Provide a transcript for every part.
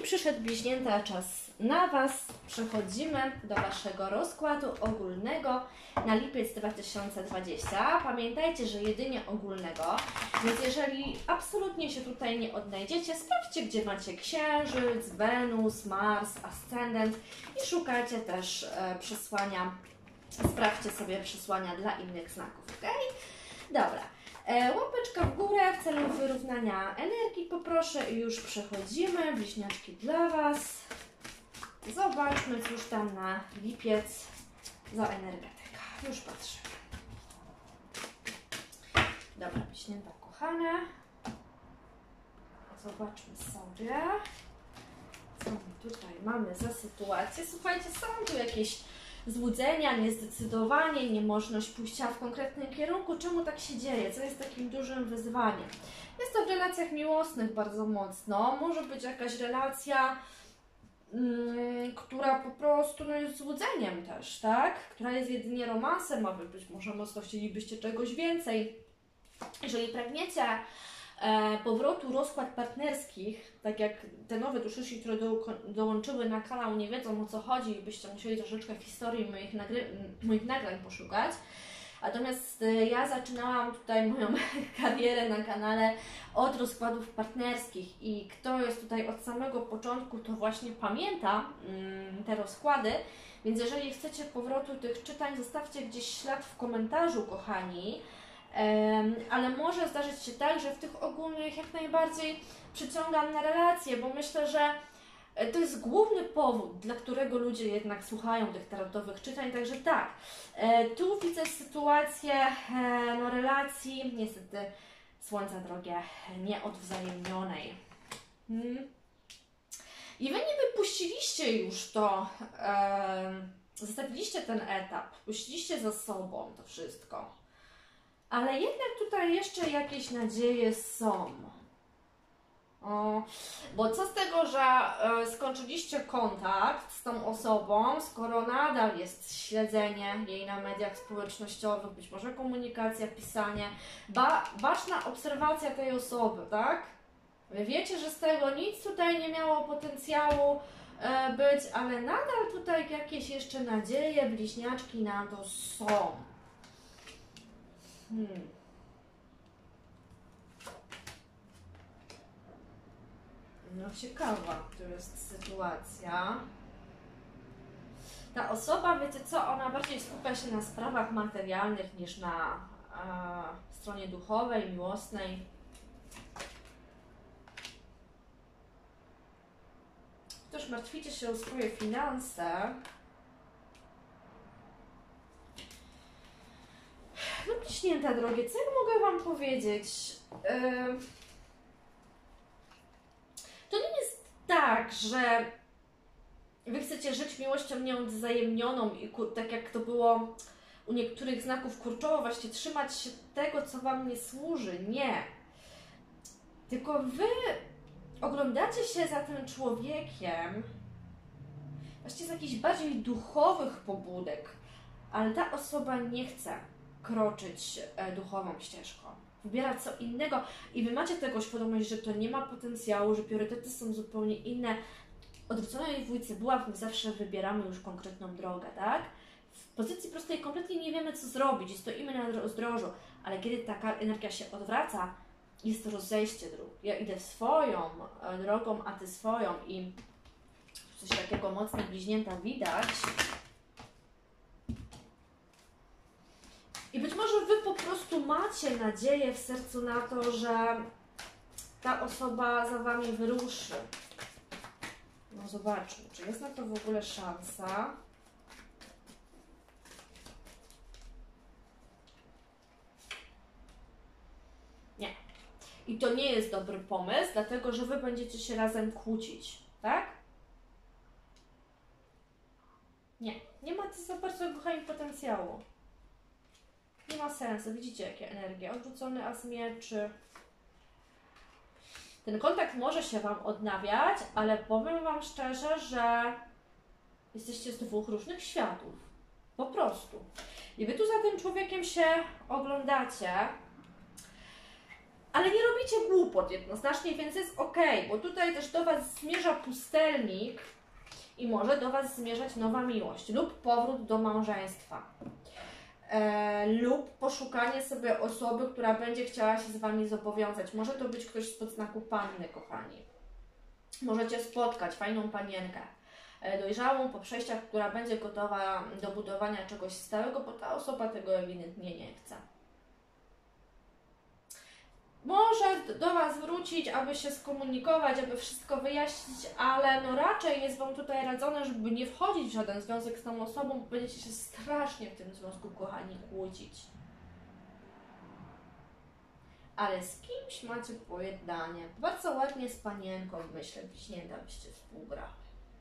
przyszedł bliźnięta czas na Was. Przechodzimy do Waszego rozkładu ogólnego na lipiec 2020. Pamiętajcie, że jedynie ogólnego, więc jeżeli absolutnie się tutaj nie odnajdziecie, sprawdźcie, gdzie macie Księżyc, Wenus, Mars, Ascendent i szukajcie też przesłania. Sprawdźcie sobie przesłania dla innych znaków, ok? Dobra. Łapeczka w górę w celu wyrównania energii poproszę i już przechodzimy. Bliźniaczki dla Was. Zobaczmy, cóż tam na lipiec za energetyka. Już patrzę. Dobra, bliźnięta kochane. Zobaczmy sobie, co my tutaj mamy za sytuację. Słuchajcie, są tu jakieś złudzenia, niezdecydowanie, niemożność pójścia w konkretnym kierunku. Czemu tak się dzieje? Co jest takim dużym wyzwaniem? Jest to w relacjach miłosnych bardzo mocno. Może być jakaś relacja, która po prostu jest złudzeniem też, tak? Która jest jedynie romansem, a Wy być może mocno chcielibyście czegoś więcej. Jeżeli pragniecie powrotu rozkład partnerskich, tak jak te nowe duszyści, które dołączyły na kanał, nie wiedzą, o co chodzi i byście musieli troszeczkę historii moich nagrań poszukać. Natomiast ja zaczynałam tutaj moją karierę na kanale od rozkładów partnerskich i kto jest tutaj od samego początku, to właśnie pamięta te rozkłady. Więc jeżeli chcecie powrotu tych czytań, zostawcie gdzieś ślad w komentarzu, kochani. Ale może zdarzyć się tak, że w tych ogólnych jak najbardziej przyciągam na relacje, bo myślę, że to jest główny powód, dla którego ludzie jednak słuchają tych tarotowych czytań, także tak, tu widzę sytuację relacji, niestety słońca drogie, nieodwzajemnionej. I Wy nie wypuściliście już to, zostawiliście ten etap, puściliście za sobą to wszystko. Ale jednak tutaj jeszcze jakieś nadzieje są. Bo co z tego, że skończyliście kontakt z tą osobą, skoro nadal jest śledzenie jej na mediach społecznościowych, być może komunikacja, pisanie, baczna obserwacja tej osoby, tak? Wy wiecie, że z tego nic tutaj nie miało potencjału być, ale nadal tutaj jakieś jeszcze nadzieje, bliźniaczki na to są. No ciekawa to jest sytuacja. Ta osoba, wiecie co, ona bardziej skupia się na sprawach materialnych niż na stronie duchowej, miłosnej. Też martwicie się o swoje finanse. No bliźnięta drogie, co ja mogę Wam powiedzieć? To nie jest tak, że Wy chcecie żyć miłością nieodwzajemnioną i tak jak to było u niektórych znaków kurczowo, właśnie trzymać się tego, co Wam nie służy. Nie. Tylko Wy oglądacie się za tym człowiekiem właśnie z jakichś bardziej duchowych pobudek, ale ta osoba nie chce kroczyć duchową ścieżką. Wybiera co innego i Wy macie tego świadomość, że to nie ma potencjału, że priorytety są zupełnie inne. Odwróconej dwójce buław my zawsze wybieramy już konkretną drogę, tak? W pozycji prostej kompletnie nie wiemy, co zrobić i stoimy na rozdrożu, ale kiedy taka energia się odwraca, jest to rozejście dróg. Ja idę swoją drogą, a Ty swoją i coś takiego mocno bliźnięta widać. I być może Wy po prostu macie nadzieję w sercu na to, że ta osoba za Wami wyruszy. No zobaczmy, czy jest na to w ogóle szansa. Nie. I to nie jest dobry pomysł, dlatego że Wy będziecie się razem kłócić, tak? Nie. Nie ma za bardzo, kochani, potencjału. Nie ma sensu. Widzicie, jakie energie? Odrzucony as mieczy. Ten kontakt może się Wam odnawiać, ale powiem Wam szczerze, że jesteście z dwóch różnych światów. Po prostu. I Wy tu za tym człowiekiem się oglądacie. ale nie robicie głupot jednoznacznie, więc jest ok, bo tutaj też do Was zmierza pustelnik i może do Was zmierzać nowa miłość lub powrót do małżeństwa. Lub poszukanie sobie osoby, która będzie chciała się z Wami zobowiązać. Może to być ktoś spod znaku panny, kochani. Możecie spotkać fajną panienkę, dojrzałą po przejściach, która będzie gotowa do budowania czegoś stałego, bo ta osoba tego ewidentnie nie chce. Może do Was wrócić, aby się skomunikować, aby wszystko wyjaśnić, ale no raczej jest Wam tutaj radzone, żeby nie wchodzić w żaden związek z tą osobą, bo będziecie się strasznie w tym związku, kochani, kłócić. Ale z kimś macie pojednanie. Bardzo ładnie z panienką, myślę, bliźnięta byście współgrały.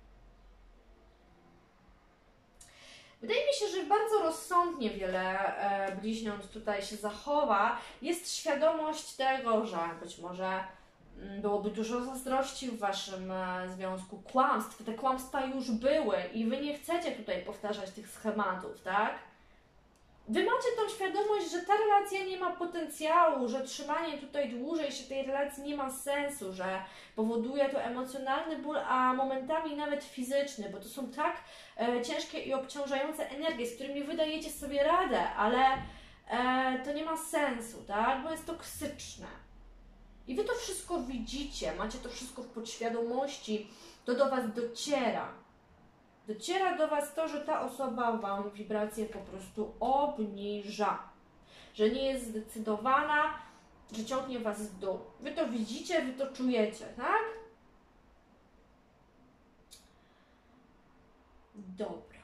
Wydaje mi się, że bardzo rozsądnie wiele bliźniąt tutaj się zachowa. Jest świadomość tego, że być może byłoby dużo zazdrości w Waszym związku, kłamstw. Te kłamstwa już były i Wy nie chcecie tutaj powtarzać tych schematów, tak? Wy macie tą świadomość, że ta relacja nie ma potencjału, że trzymanie tutaj dłużej się tej relacji nie ma sensu, że powoduje to emocjonalny ból, a momentami nawet fizyczny, bo to są tak ciężkie i obciążające energie, z którymi wy dajecie sobie radę, ale to nie ma sensu, tak? Bo jest toksyczne. I wy to wszystko widzicie, macie to wszystko w podświadomości, to do was dociera. Dociera do Was to, że ta osoba Wam wibrację po prostu obniża. Że nie jest zdecydowana, że ciągnie Was w dół. Wy to widzicie, Wy to czujecie, tak? Dobra.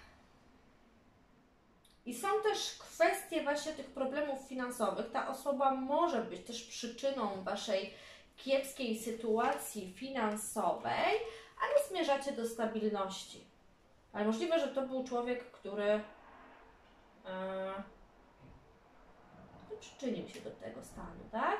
I są też kwestie właśnie tych problemów finansowych. Ta osoba może być też przyczyną Waszej kiepskiej sytuacji finansowej, ale zmierzacie do stabilności. Ale możliwe, że to był człowiek, który przyczynił się do tego stanu, tak?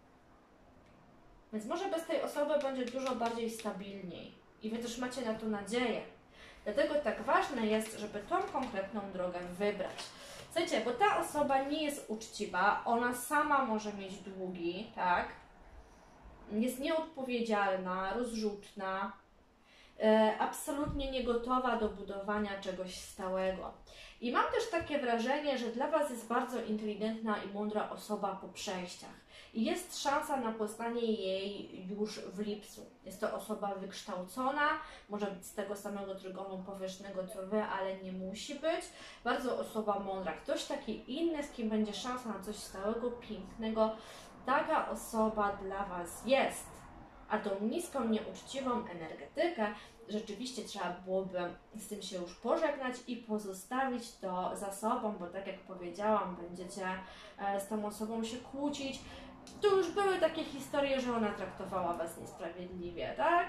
Więc może bez tej osoby będzie dużo bardziej stabilniej. I Wy też macie na to nadzieję. Dlatego tak ważne jest, żeby tą konkretną drogę wybrać. Słuchajcie, bo ta osoba nie jest uczciwa, ona sama może mieć długi, tak? Jest nieodpowiedzialna, rozrzutna, absolutnie nie gotowa do budowania czegoś stałego. I mam też takie wrażenie, że dla Was jest bardzo inteligentna i mądra osoba po przejściach. I jest szansa na poznanie jej już w lipcu. Jest to osoba wykształcona, może być z tego samego trygonu powierzchnego co Wy, ale nie musi być. Bardzo osoba mądra. Ktoś taki inny, z kim będzie szansa na coś stałego, pięknego. Taka osoba dla Was jest. A tą niską, nieuczciwą energetykę rzeczywiście trzeba byłoby z tym się już pożegnać i pozostawić to za sobą, bo tak jak powiedziałam, będziecie z tą osobą się kłócić. Tu już były takie historie, że ona traktowała Was niesprawiedliwie, tak?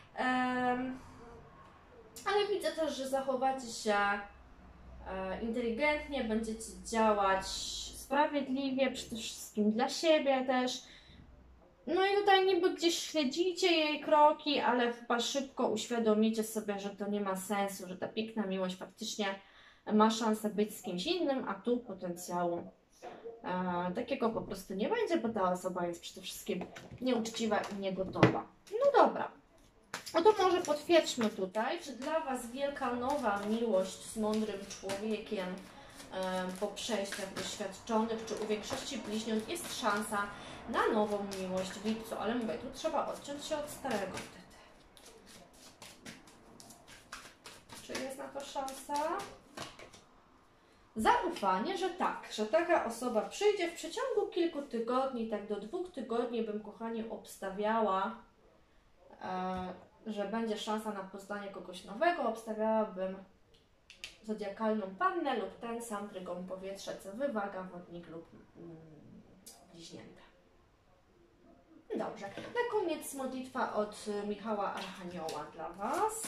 Ale widzę też, że zachowacie się inteligentnie, będziecie działać sprawiedliwie, przede wszystkim dla siebie też. No i tutaj niby gdzieś śledzicie jej kroki, ale chyba szybko uświadomicie sobie, że to nie ma sensu, że ta piękna miłość faktycznie ma szansę być z kimś innym, a tu potencjału takiego po prostu nie będzie, bo ta osoba jest przede wszystkim nieuczciwa i niegotowa. No dobra, no to może potwierdźmy tutaj, czy dla Was wielka nowa miłość z mądrym człowiekiem po przejściach doświadczonych, czy u większości bliźniąt jest szansa na nową miłość w lipcu, ale mówię, tu trzeba odciąć się od starego wtedy. Czy jest na to szansa? Zaufanie, że tak, że taka osoba przyjdzie w przeciągu kilku tygodni, tak do 2 tygodni bym, kochani, obstawiała, że będzie szansa na poznanie kogoś nowego, obstawiałabym zodiakalną pannę lub ten sam trygon powietrza, co Wy, waga, wodnik lub bliźnięta. Dobrze, na koniec modlitwa od Michała Archanioła dla Was.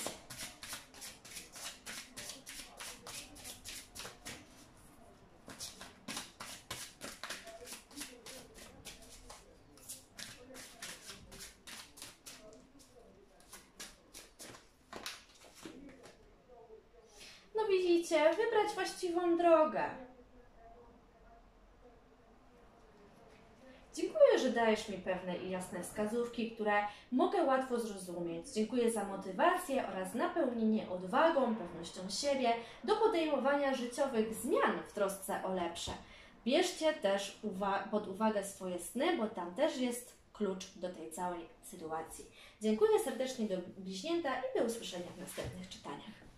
No widzicie, wybrać właściwą drogę. Dziękuję, że dajesz mi pewne i jasne wskazówki, które mogę łatwo zrozumieć. Dziękuję za motywację oraz napełnienie odwagą, pewnością siebie do podejmowania życiowych zmian w trosce o lepsze. Bierzcie też pod uwagę swoje sny, bo tam też jest klucz do tej całej sytuacji. Dziękuję serdecznie do Bliźnięta i do usłyszenia w następnych czytaniach.